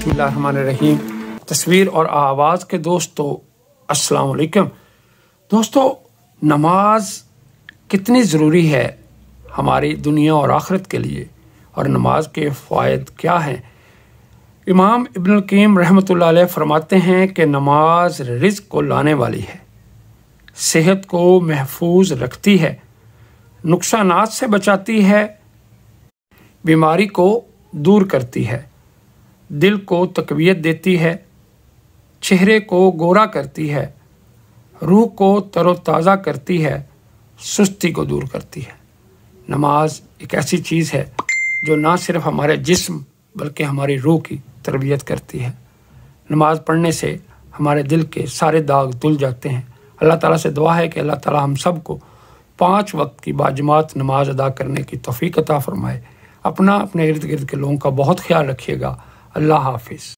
بسم اللہ الرحمن الرحیم۔ تصویر اور آواز کے دوستو السلام علیکم۔ دوستو، نماز کتنی ضروری ہے ہماری دنیا اور آخرت کے لیے، اور نماز کے فوائد کیا ہیں؟ امام ابن القیم رحمۃ اللہ علیہ فرماتے ہیں کہ نماز رزق کو لانے والی ہے، صحت کو محفوظ رکھتی ہے، نقصانات سے بچاتی ہے، بیماری کو دور کرتی ہے، دل کو تقویت دیتی ہے، چہرے کو گورا کرتی ہے، روح کو تر و تازہ کرتی ہے، سستی کو دور کرتی ہے۔ نماز ایک ایسی چیز ہے جو نہ صرف ہمارے جسم بلکہ ہماری روح کی تربیت کرتی ہے۔ نماز پڑھنے سے ہمارے دل کے سارے داغ دھل جاتے ہیں۔ اللہ تعالیٰ سے دعا ہے کہ اللہ تعالیٰ ہم سب کو 5 وقت کی باجماعت نماز ادا کرنے کی توفیق عطا فرمائے۔ اپنے ارد گرد کے لوگوں کا بہت خیال رکھیے گا۔ اللہ حافظ۔